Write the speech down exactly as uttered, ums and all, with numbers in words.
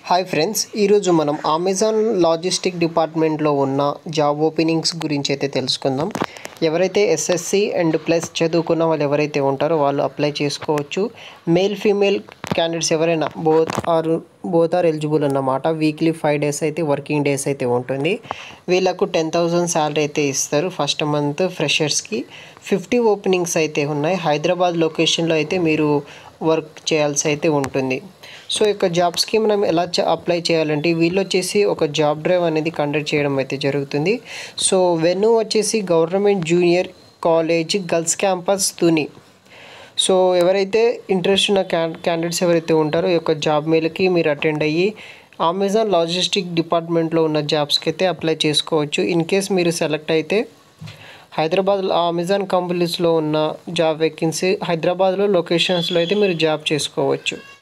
Hi friends, ఈరోజు మనం Amazon logistic డిపార్ట్మెంట్లో ఉన్న జాబ్ ఓపెనింగ్స్ గురించి అయితే తెలుసుకుందాం. ఎవరైతే ఎస్ఎస్సి అండ్ ప్లస్ చదువుకున్న వాళ్ళు ఎవరైతే ఉంటారో వాళ్ళు అప్లై చేసుకోవచ్చు. మేల్ ఫీమేల్ క్యాండిడేట్స్ ఎవరైనా both or both or eligible అన్నమాట. వీక్లీ ఫైవ్ డేస్ అయితే వర్కింగ్ డేస్ అయితే ఉంటుంది. వీళ్ళకు టెన్ థౌజండ్ శాలరీ అయితే ఇస్తారు ఫస్ట్ మంత్. ఫ్రెషర్స్కి ఫిఫ్టీ ఓపెనింగ్స్ అయితే ఉన్నాయి. హైదరాబాద్ లొకేషన్లో అయితే మీరు వర్క్ చేయాల్సి అయితే ఉంటుంది. సో ఇక జాబ్స్కి మనం ఎలా అప్లై చేయాలంటే వీళ్ళు వచ్చేసి ఒక జాబ్ డ్రైవ్ అనేది కండక్ట్ చేయడం అయితే జరుగుతుంది. సో వెన్యూ వచ్చేసి government junior college girls campus Tuni. So ఎవరైతే ఇంట్రెస్ట్ ఉన్న క్యాన్ క్యాండిడేట్స్ ఎవరైతే ఉంటారో ఈ యొక్క జాబ్ మేల్కి మీరు అటెండ్ అయ్యి అమెజాన్ లాజిస్టిక్ డిపార్ట్మెంట్లో ఉన్న జాబ్స్కి అయితే అప్లై చేసుకోవచ్చు. ఇన్ కేస్ మీరు సెలెక్ట్ అయితే హైదరాబాద్ అమెజాన్ కంపెనీస్లో ఉన్న జాబ్ వేకెన్సీ హైదరాబాద్లో లొకేషన్స్లో అయితే మీరు జాబ్ చేసుకోవచ్చు.